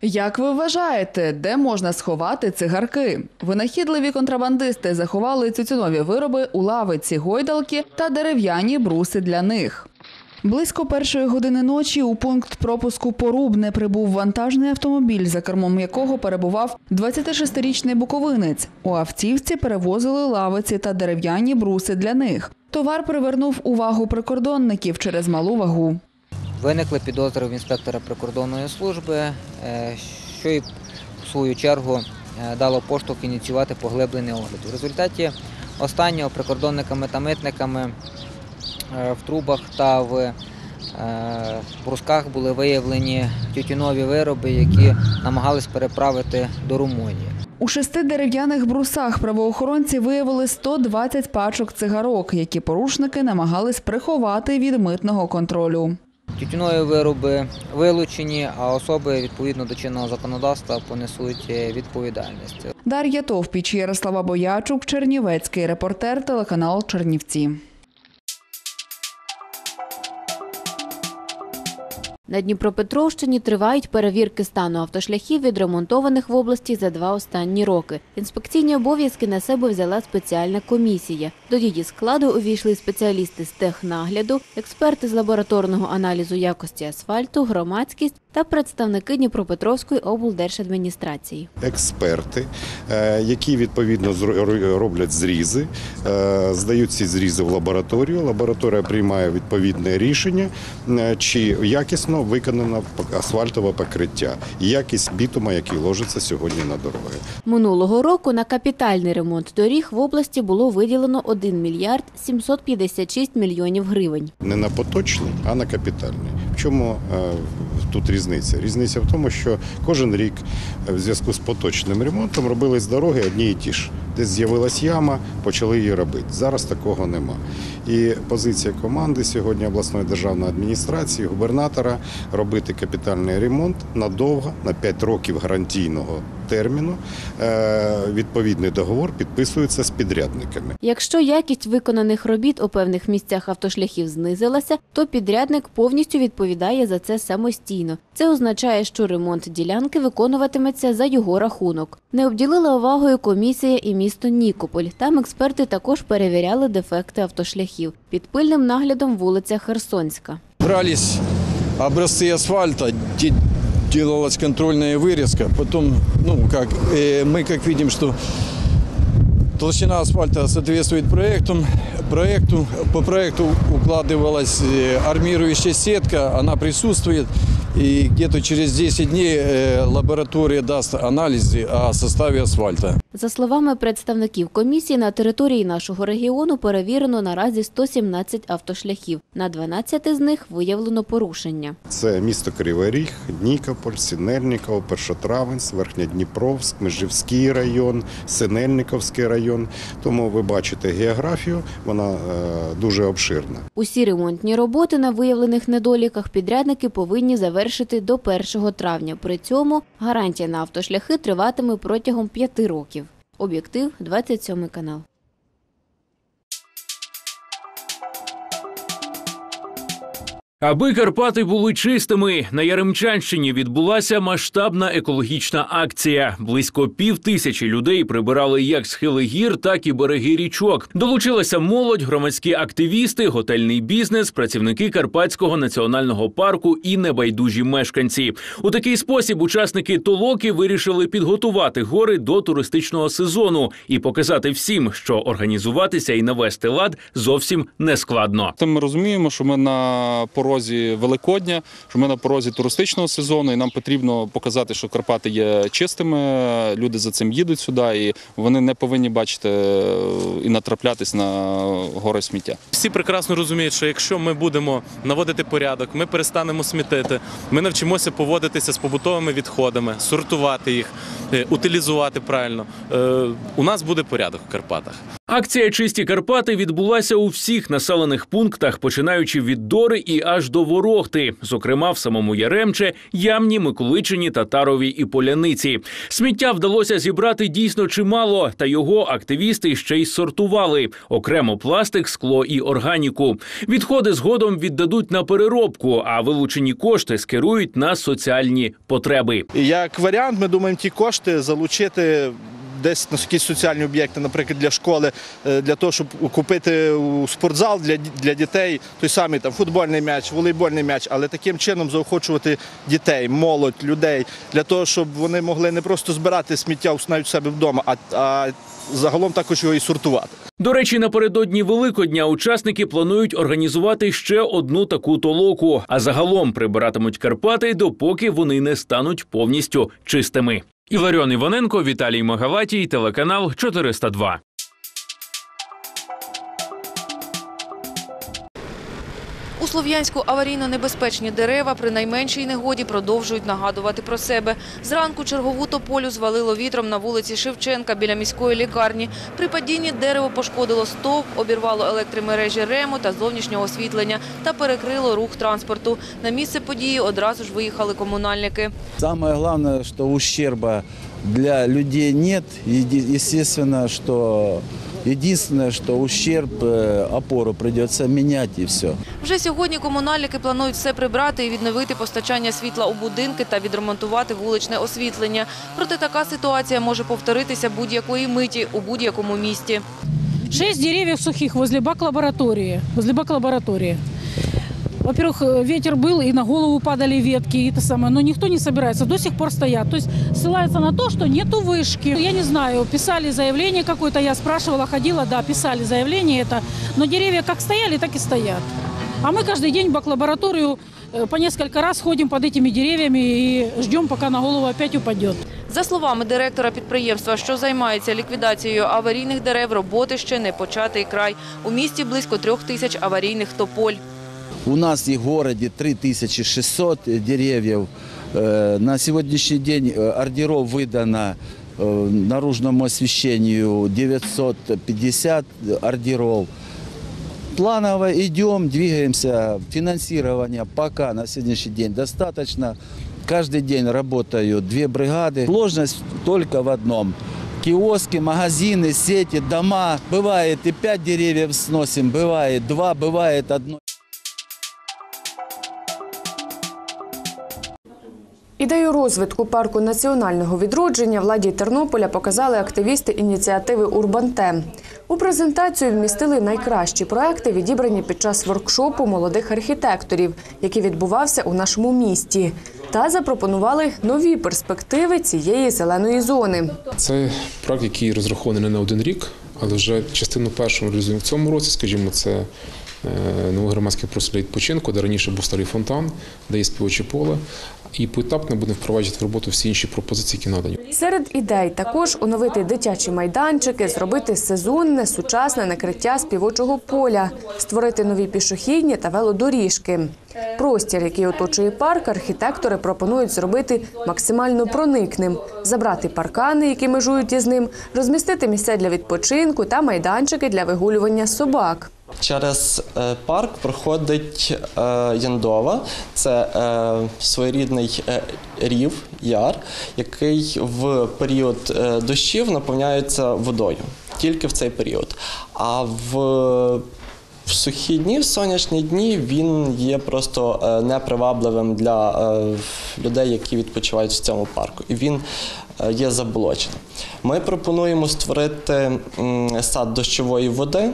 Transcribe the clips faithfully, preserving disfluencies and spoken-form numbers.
Як ви вважаєте, де можна сховати цигарки? Винахідливі контрабандисти заховали тютюнові вироби у лавиці гойдалки та дерев'яні бруси для них. Близько першої години ночі у пункт пропуску Порубне прибув вантажний автомобіль, за кермом якого перебував двадцятишестирічний буковинець. У автівці перевозили лавиці та дерев'яні бруси для них. Товар привернув увагу прикордонників через малу вагу. Виникли підозри в інспектора прикордонної служби, що і в свою чергу дало поштовх ініціювати поглиблений огляд. В результаті останнього прикордонниками та митниками в трубах та в брусках були виявлені тютюнові вироби, які намагались переправити до Румунії. У шести дерев'яних брусах правоохоронці виявили сто двадцять пачок цигарок, які порушники намагались приховати від митного контролю. Тютюнові вироби вилучені, а особи відповідно до чинного законодавства понесуть відповідальність. Дар'я Товпіч, Ярослава Боячук, Чернівецький репортер, телеканал Чернівці. На Дніпропетровщині тривають перевірки стану автошляхів, відремонтованих в області за два останні роки. Інспекційні обов'язки на себе взяла спеціальна комісія. До її складу увійшли спеціалісти з технагляду, експерти з лабораторного аналізу якості асфальту, громадськість та представники Дніпропетровської облдержадміністрації. Експерти, які відповідно роблять зрізи, здають ці зрізи в лабораторію. Лабораторія приймає відповідне рішення, чи якісно виконано асфальтове покриття, якість бітума, який ложиться сьогодні на дороги. Минулого року на капітальний ремонт доріг в області було виділено один мільярд сімсот п'ятдесят шість мільйонів гривень. Не на поточний, а на капітальний. В чому тут різниця? Різниця в тому, що кожен рік в зв'язку з поточним ремонтом робились дороги одні і ті ж. Десь з'явилась яма, почали її робити. Зараз такого нема. І позиція команди сьогодні обласної державної адміністрації, губернатора робити капітальний ремонт надовго, на п'ять років гарантійного терміну. Відповідний договор підписується з підрядниками. Якщо якість виконаних робіт у певних місцях автошляхів знизилася, то підрядник повністю відповідає за це самостійно. Це означає, що ремонт ділянки виконуватиметься за його рахунок. Не обділила увагою комісія і місто Нікополь. Там експерти також перевіряли дефекти автошляхів. Під пильним наглядом вулиця Херсонська. Брались образцы асфальта, делалась контрольная вырезка. Потом, ну, как, э, мы как видим, что толщина асфальта соответствует проекту. проекту. По проекту укладывалась армирующая сетка, она присутствует. И где-то через десять дней лаборатория даст анализи о составе асфальта. За словами представників комісії, на території нашого регіону перевірено наразі сто сімнадцять автошляхів. На дванадцяти з них виявлено порушення. Це місто Кривий Ріг, Нікополь, Синельниково, Першотравенськ, Верхньодніпровськ, Межівський район, Синельниковський район. Тому ви бачите географію, вона дуже обширна. Усі ремонтні роботи на виявлених недоліках підрядники повинні завершити до першого травня. При цьому гарантія на автошляхи триватиме протягом п'яти років. Об'єктив, двадцять сьомий канал. Аби Карпати були чистими, на Яремчанщині відбулася масштабна екологічна акція. Близько пів тисячі людей прибирали як схили гір, так і береги річок. Долучилася молодь, громадські активісти, готельний бізнес, працівники Карпатського національного парку і небайдужі мешканці. У такий спосіб учасники толоки вирішили підготувати гори до туристичного сезону і показати всім, що організуватися і навести лад зовсім не складно. Ми розуміємо, що ми на порозі Великодня, що ми на порозі туристичного сезону, і нам потрібно показати, що Карпати є чистими, люди за цим їдуть сюди, і вони не повинні бачити і натраплятись на гори сміття. Всі прекрасно розуміють, що якщо ми будемо наводити порядок, ми перестанемо смітити, ми навчимося поводитися з побутовими відходами, сортувати їх, утилізувати правильно, у нас буде порядок в Карпатах. Акція «Чисті Карпати» відбулася у всіх населених пунктах, починаючи від Дори і аж до Ворохти. Зокрема, в самому Яремче, Ямні, Миколичині, Татарові і Поляниці. Сміття вдалося зібрати дійсно чимало, та його активісти ще й сортували. Окремо пластик, скло і органіку. Відходи згодом віддадуть на переробку, а вилучені кошти скерують на соціальні потреби. Як варіант, ми думаємо ті кошти залучити десь на якісь соціальні об'єкти, наприклад, для школи, для того, щоб купити у спортзал для, для дітей той самий там футбольний м'яч, волейбольний м'яч, але таким чином заохочувати дітей, молодь, людей, для того, щоб вони могли не просто збирати сміття навіть у себе вдома, а, а загалом також його і сортувати. До речі, напередодні Великодня учасники планують організувати ще одну таку толоку, а загалом прибиратимуть Карпати, допоки вони не стануть повністю чистими. Іларіон Іваненко, Віталій Магалатій, телеканал чотириста два. У Слов'янську аварійно-небезпечні дерева при найменшій негоді продовжують нагадувати про себе. Зранку чергову тополю звалило вітром на вулиці Шевченка біля міської лікарні. При падінні дерево пошкодило стовп, обірвало електромережі РЕМу та зовнішнього освітлення та перекрило рух транспорту. На місце події одразу ж виїхали комунальники. Самое главное, что ущерба для людей нет. Естественно, что единственное, что ущерб, опору придется менять и все. Вже сьогодні комунальники планують все прибрати і відновити постачання світла у будинки та відремонтувати вуличне освітлення. Проте така ситуація може повторитися будь-якої миті у будь-якому місті. Шесть деревьев сухих возле бак-лаборатории. Возле бак-лаборатории. Во-первых, ветер был, и на голову падали ветки, и это самое, но никто не собирается, до сих пор стоят. То есть ссылаются на то, что нету вышки. Я не знаю, писали заявление какое-то, я спрашивала, ходила, да, писали заявление это, но деревья как стояли, так и стоят. А мы каждый день в бак-лабораторию по несколько раз ходим под этими деревьями и ждем, пока на голову опять упадет. За словами директора підприємства, що займається ліквідацією аварійних дерев, роботи ще не початий край. У місті близько трьох тисяч аварійних тополь. У нас и в городе три тысячи шестьсот деревьев. На сегодняшний день ордеров выдано наружному освещению девятьсот пятьдесят ордеров. Планово идем, двигаемся. Финансирования пока на сегодняшний день достаточно. Каждый день работают две бригады. Сложность только в одном. Киоски, магазины, сети, дома. Бывает и пять деревьев сносим, бывает два, бывает одно. Ідею розвитку парку національного відродження владі Тернополя показали активісти ініціативи «Урбанте». У презентацію вмістили найкращі проекти, відібрані під час воркшопу молодих архітекторів, який відбувався у нашому місті, та запропонували нові перспективи цієї зеленої зони. Це проект, який розрахований не на один рік, але вже частину першу реалізуємо в цьому році, скажімо, це новий громадський простір для відпочинку, де раніше був старий фонтан, де є співоче поле. І поетапно будемо впроваджувати в роботу всі інші пропозиції, які надані. Серед ідей також оновити дитячі майданчики, зробити сезонне, сучасне накриття співочого поля, створити нові пішохідні та велодоріжки. Простір, який оточує парк, архітектори пропонують зробити максимально проникним, забрати паркани, які межують із ним, розмістити місця для відпочинку та майданчики для вигулювання собак. Через парк проходить Яндова, це своєрідний рів, яр, який в період дощів наповняється водою, тільки в цей період. А в В сухі дні, в сонячні дні він є просто непривабливим для людей, які відпочивають в цьому парку. І він є заболоченим. Ми пропонуємо створити сад дощової води,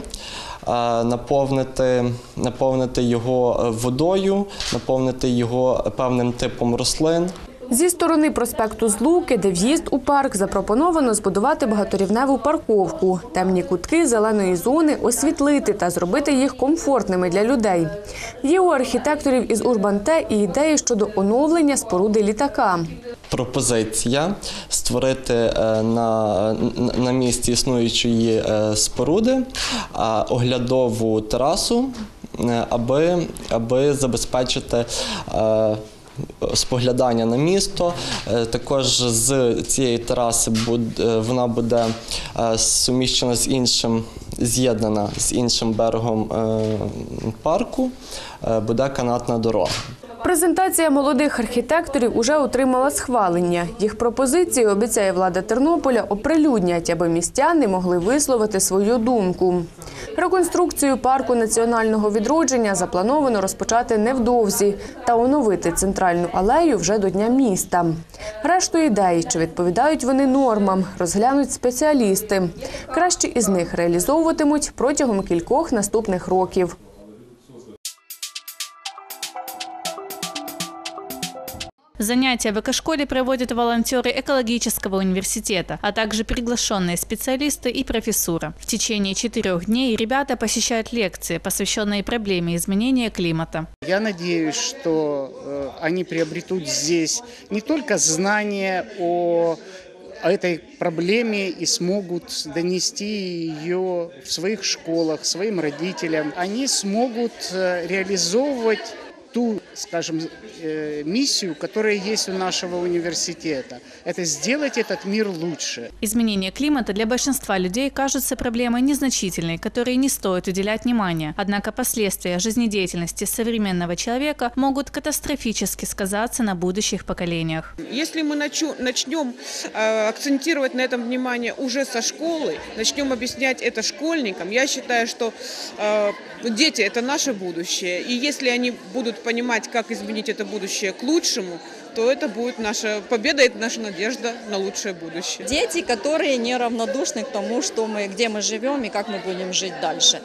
наповнити, наповнити його водою, наповнити його певним типом рослин. Зі сторони проспекту Злуки, де в'їзд у парк, запропоновано збудувати багаторівневу парковку, темні кутки зеленої зони освітлити та зробити їх комфортними для людей. Є у архітекторів із «Урбанте» і ідеї щодо оновлення споруди літака. Пропозиція створити на, на місці існуючої споруди оглядову терасу, аби, аби забезпечити споглядання на місто. Також з цієї тераси буде, вона буде суміщена з іншим, з'єднана з іншим берегом парку, буде канатна дорога. Презентація молодих архітекторів уже отримала схвалення. Їх пропозиції, обіцяє влада Тернополя, оприлюднять, аби містяни могли висловити свою думку. Реконструкцію парку національного відродження заплановано розпочати невдовзі та оновити центральну алею вже до Дня міста. Решту ідей, чи відповідають вони нормам, розглянуть спеціалісти. Кращі із них реалізовуватимуть протягом кількох наступних років. Занятия в экошколе проводят волонтеры экологического университета, а также приглашенные специалисты и профессура. В течение четырех дней ребята посещают лекции, посвященные проблеме изменения климата. Я надеюсь, что э, они приобретут здесь не только знания о этой проблеме и смогут донести ее в своих школах, своим родителям. Они смогут э, реализовывать ту, скажем, миссию, которая есть у нашего университета. Это сделать этот мир лучше. Изменение климата для большинства людей кажутся проблемой незначительной, которой не стоит уделять внимания. Однако последствия жизнедеятельности современного человека могут катастрофически сказаться на будущих поколениях. Если мы начнем акцентировать на этом внимание уже со школы, начнем объяснять это школьникам, я считаю, что дети – это наше будущее. И если они будут понимать, как изменить это будущее к лучшему, то это будет наша победа, это наша надежда на лучшее будущее. Дети, которые неравнодушны к тому, что мы, где мы живем и как мы будем жить дальше.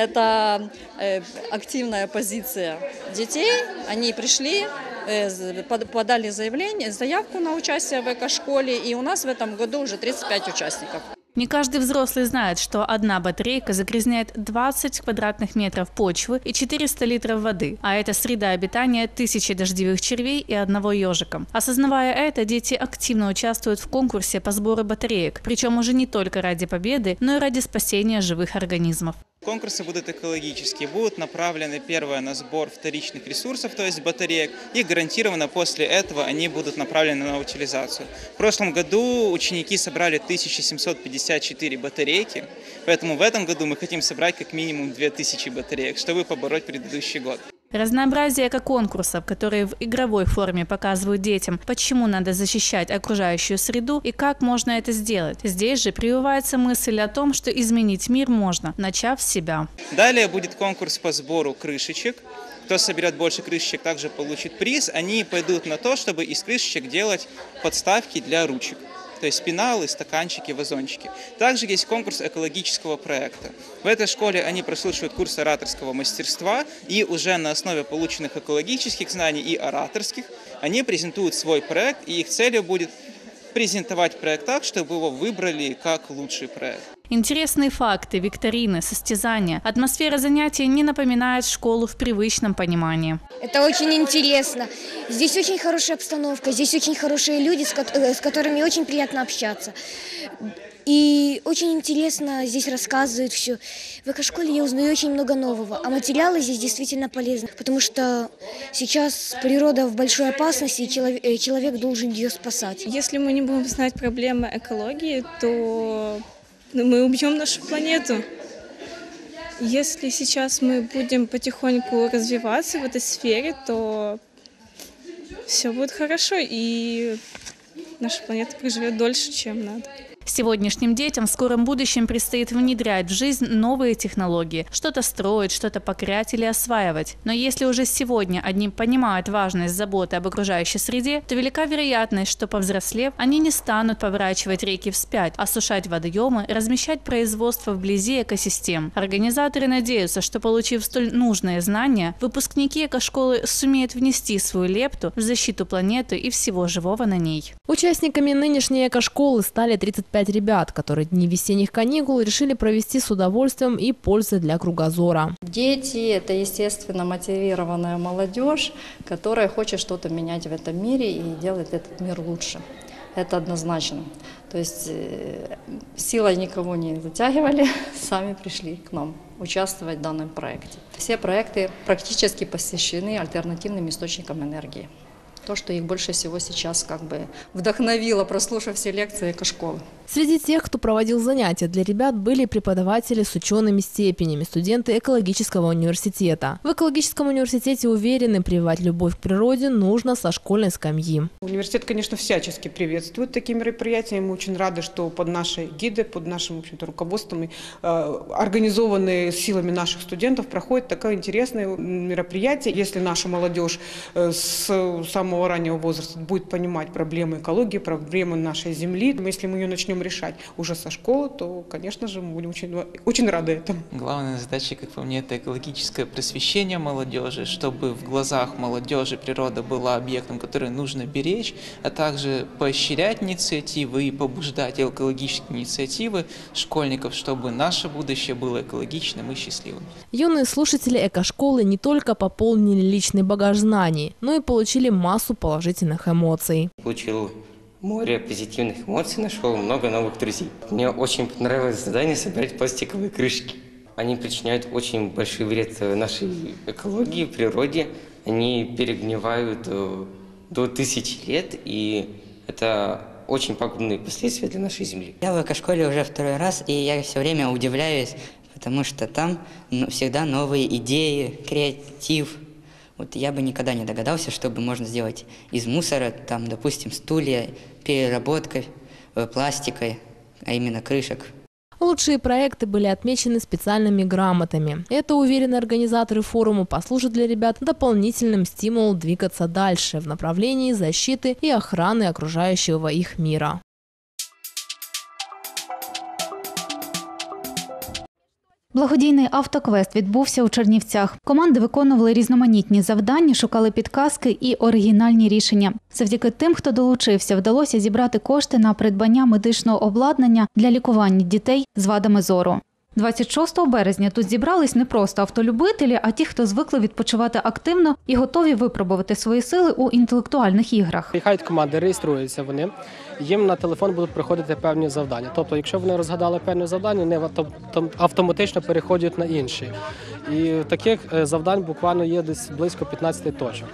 Это э, активная позиция детей. Они пришли, э, подали заявление, заявку на участие в экошколе, и у нас в этом году уже тридцать пять участников. Не каждый взрослый знает, что одна батарейка загрязняет двадцать квадратных метров почвы и четыреста литров воды, а это среда обитания тысячи дождевых червей и одного ежика. Осознавая это, дети активно участвуют в конкурсе по сбору батареек, причем уже не только ради победы, но и ради спасения живых организмов. Конкурсы будут экологические, будут направлены первое на сбор вторичных ресурсов, то есть батареек, и гарантированно после этого они будут направлены на утилизацию. В прошлом году ученики собрали тысячу семьсот пятьдесят четыре батарейки, поэтому в этом году мы хотим собрать как минимум две тысячи батареек, чтобы побороть предыдущий год. Разнообразие эко-конкурсов, которые в игровой форме показывают детям, почему надо защищать окружающую среду и как можно это сделать. Здесь же прививается мысль о том, что изменить мир можно, начав с себя. Далее будет конкурс по сбору крышечек. Кто соберет больше крышечек, также получит приз. Они пойдут на то, чтобы из крышечек делать подставки для ручек. То есть пеналы, стаканчики, вазончики. Также есть конкурс экологического проекта. В этой школе они прослушивают курс ораторского мастерства, и уже на основе полученных экологических знаний и ораторских они презентуют свой проект, и их целью будет презентовать проект так, чтобы его выбрали как лучший проект. Интересные факты, викторины, состязания. Атмосфера занятий не напоминает школу в привычном понимании. Это очень интересно. Здесь очень хорошая обстановка, здесь очень хорошие люди, с которыми очень приятно общаться. И очень интересно здесь рассказывают все. В экошколе я узнаю очень много нового, а материалы здесь действительно полезны, потому что сейчас природа в большой опасности, и человек, человек должен ее спасать. Если мы не будем знать проблемы экологии, то мы убьем нашу планету. Если сейчас мы будем потихоньку развиваться в этой сфере, то все будет хорошо, и наша планета проживет дольше, чем надо. Сегодняшним детям в скором будущем предстоит внедрять в жизнь новые технологии, что-то строить, что-то покорять или осваивать. Но если уже сегодня одни понимают важность заботы об окружающей среде, то велика вероятность, что повзрослев, они не станут поворачивать реки вспять, осушать водоемы, размещать производство вблизи экосистем. Организаторы надеются, что, получив столь нужные знания, выпускники экошколы сумеют внести свою лепту в защиту планеты и всего живого на ней. Участниками нынешней экошколы стали тридцать пять ребят, которые дни весенних каникул решили провести с удовольствием и пользой для кругозора. Дети – это, естественно, мотивированная молодежь, которая хочет что-то менять в этом мире и делать этот мир лучше. Это однозначно. То есть силой никого не затягивали, сами пришли к нам участвовать в данном проекте. Все проекты практически посвящены альтернативным источникам энергии. то, что их больше всего сейчас как бы вдохновило, прослушав все лекции экошколы. Среди тех, кто проводил занятия для ребят, были преподаватели с учеными степенями, студенты экологического университета. В экологическом университете уверены, прививать любовь к природе нужно со школьной скамьи. Университет, конечно, всячески приветствует такие мероприятия. Мы очень рады, что под нашей гидой, под нашим, в общем-то, руководством, и, э, организованные силами наших студентов, проходит такое интересное мероприятие. Если наша молодежь э, с самого раннего возраста будет понимать проблемы экологии, проблемы нашей земли, если мы ее начнем решать уже со школы, то, конечно же, мы будем очень, очень рады этому. Главная задача, как по мне, это экологическое просвещение молодежи, чтобы в глазах молодежи природа была объектом, который нужно беречь, а также поощрять инициативы и побуждать экологические инициативы школьников, чтобы наше будущее было экологичным и счастливым. Юные слушатели экошколы не только пополнили личный багаж знаний, но и получили массу положительных эмоций. Получил море позитивных эмоций, нашел много новых друзей. Мне очень понравилось задание собирать пластиковые крышки. Они причиняют очень большой вред нашей экологии, природе. Они перегнивают до тысячи лет, и это очень пагубные последствия для нашей земли. Я в экошколе уже второй раз, и я все время удивляюсь, потому что там всегда новые идеи, креатив. Вот я бы никогда не догадался, чтобы можно сделать из мусора, там, допустим, стулья, переработкой пластикой, а именно крышек. Лучшие проекты были отмечены специальными грамотами. Это, уверены организаторы форума, послужит для ребят дополнительным стимулом двигаться дальше в направлении защиты и охраны окружающего их мира. Благодійний автоквест відбувся у Чернівцях. Команди виконували різноманітні завдання, шукали підказки і оригінальні рішення. Завдяки тим, хто долучився, вдалося зібрати кошти на придбання медичного обладнання для лікування дітей з вадами зору. двадцять шостого березня тут зібрались не просто автолюбителі, а ті, хто звикли відпочивати активно і готові випробувати свої сили у інтелектуальних іграх. Приїхають команди, реєструються вони, їм на телефон будуть приходити певні завдання. Тобто, якщо вони розгадали певне завдання, вони автоматично переходять на інші. І таких завдань буквально є десь близько п'ятнадцять точок.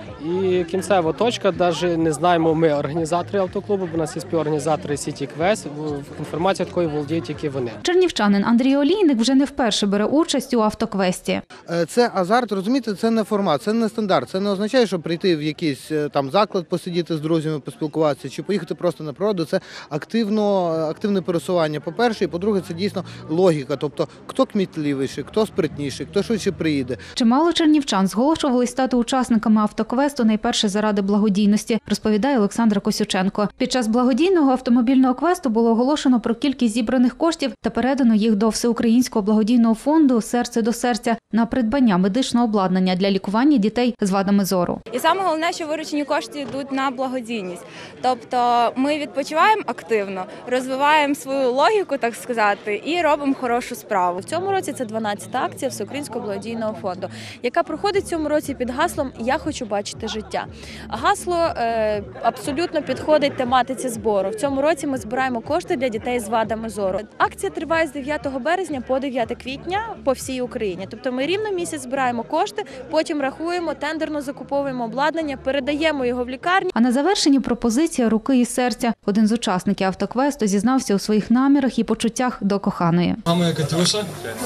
І кінцева точка, навіть не знаємо ми, організатори автоклубу, бо у нас є співорганізатори City Quest, інформація такою володіють тільки вони. Чернівчанин Андрій Олійник вже не вперше бере участь у автоквесті. Це азарт, розумієте, це не формат, це не стандарт. Це не означає, що прийти в якийсь там заклад, посидіти з друзями, поспілкуватися, чи поїхати просто на природу. Це активно, активне пересування, по-перше, і по-друге, це дійсно логіка. Тобто, хто кмітливіший, хто спритніший, хто швидше приїде. Чимало чернівчан зголошувались стати учасниками автоквесту найперше заради благодійності, розповідає Олександр Косюченко. Під час благодійного автомобільного квесту було оголошено про кількість зібраних коштів та передано їх до Всеукраїнського благодійного фонду «Серце до серця» на придбання медичного обладнання для лікування дітей з вадами зору. І саме головне, що виручені кошти йдуть на благодійність. Тобто ми відпочиваємо активно, розвиваємо свою логіку, так сказати, і робимо хорошу справу. В цьому році це дванадцята акція Всеукраїнського благодійного фонду, яка проходить в цьому році під гаслом «Я хочу бачити життя». Гасло е, абсолютно підходить тематиці збору. В цьому році ми збираємо кошти для дітей з вадами зору. Акція триває з дев'ятого березня по дев'яте квітня по всій Україні. Тобто ми рівно місяць збираємо кошти, потім рахуємо, тендерно закуповуємо обладнання, передаємо його в лікарню. А на завершенні пропозиція руки і серця. Один з учасників автоквесту зізнався у своїх намірах і почуттях до коханої. А моя Катюша?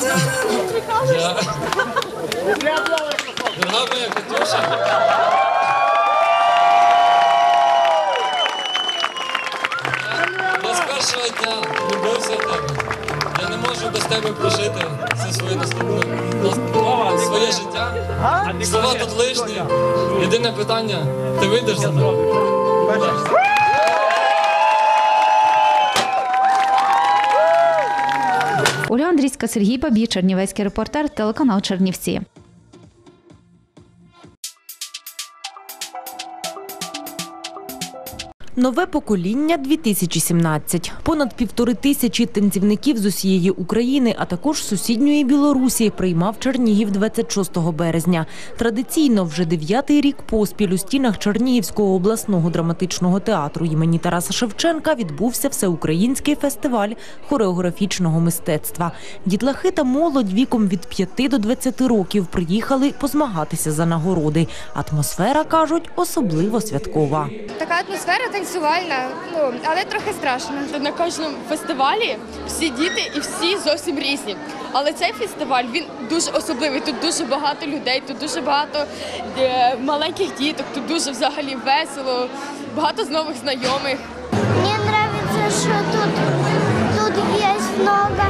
Я... Дорога моя Катюша. Я з першого дня любився в тебе. Я не можу без тебе прожити все своє наступне своє життя. Слова тут лишні. Єдине питання, ти вийдеш за мене? Оля Андрійська, Сергій Бабій, Чернівецький репортер, телеканал Чернівці. Нове покоління дві тисячі сімнадцять. Понад півтори тисячі танцівників з усієї України, а також сусідньої Білорусі приймав Чернігів двадцять шостого березня. Традиційно вже дев'ятий рік поспіль у стінах Чернігівського обласного драматичного театру імені Тараса Шевченка відбувся всеукраїнський фестиваль хореографічного мистецтва. Дітлахи та молодь віком від п'яти до двадцяти років приїхали позмагатися за нагороди. Атмосфера, кажуть, особливо святкова. Така атмосфера танцювальна, ну, але трохи страшно. На кожному фестивалі всі діти і всі зовсім різні. Але цей фестиваль, він дуже особливий. Тут дуже багато людей, тут дуже багато е, маленьких діток, тут дуже взагалі весело, багато з нових знайомих. Мені подобається, що тут, тут є багато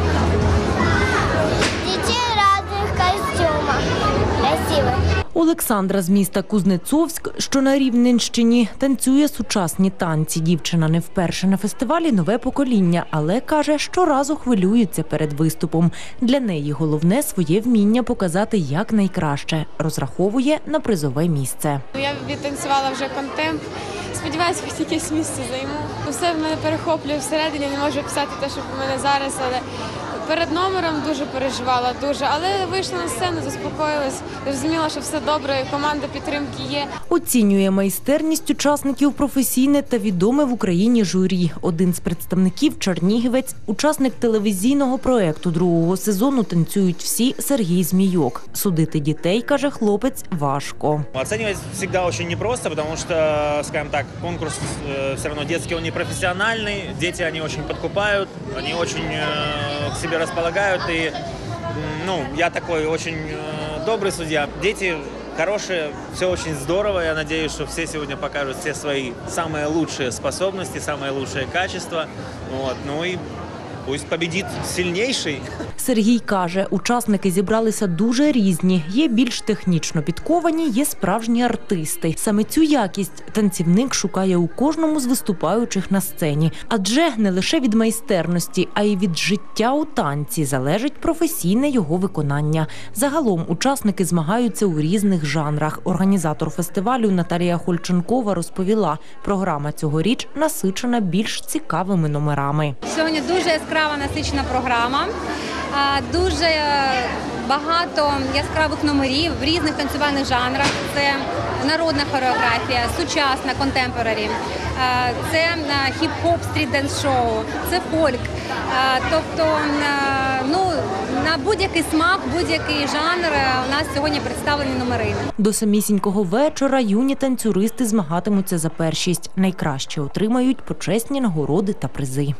дітей в різних костюмах. Красивих. Олександра з міста Кузнецовськ, що на Рівненщині, танцює сучасні танці. Дівчина не вперше на фестивалі «Нове покоління», але, каже, щоразу хвилюється перед виступом. Для неї головне – своє вміння показати якнайкраще. Розраховує на призове місце. Я відтанцювала вже контемп. Сподіваюся, хоч якесь місце займу. Все в мене перехоплює всередині, не можу писати те, що в мене зараз, але перед номером дуже переживала, дуже, але вийшла на сцену, заспокоїлась, зрозуміла, що все добре, команда підтримки є. Оцінює майстерність учасників професійне та відоме в Україні журі. Один з представників – чернігівець, учасник телевізійного проєкту другого сезону «Танцюють всі» Сергій Змійок. Судити дітей, каже хлопець, важко. Оценивать всегда очень непросто, потому что, скажем так, конкурс э, все равно детский, он не профессиональный, дети, они очень подкупают, они очень э, к себе располагают, и, ну, я такой очень э, добрый судья. Дети хорошие, все очень здорово, я надеюсь, что все сегодня покажут все свои самые лучшие способности, самые лучшие качества, вот, ну и пусть победит сильнейший. Сергій каже, учасники зібралися дуже різні. Є більш технічно підковані, є справжні артисти. Саме цю якість танцівник шукає у кожному з виступаючих на сцені. Адже не лише від майстерності, а й від життя у танці залежить професійне його виконання. Загалом учасники змагаються у різних жанрах. Організатор фестивалю Наталія Хольченкова розповіла, програма цьогоріч насичена більш цікавими номерами. Сьогодні дуже яскрава насичена програма, дуже багато яскравих номерів в різних танцювальних жанрах. Це народна хореографія, сучасна, контемпорарі, це хіп-хоп, стріт-денс-шоу, це фольк. Тобто, ну, на будь-який смак, будь-який жанр у нас сьогодні представлені номери. До самісінького вечора юні танцюристи змагатимуться за першість. Найкраще отримають почесні нагороди та призи.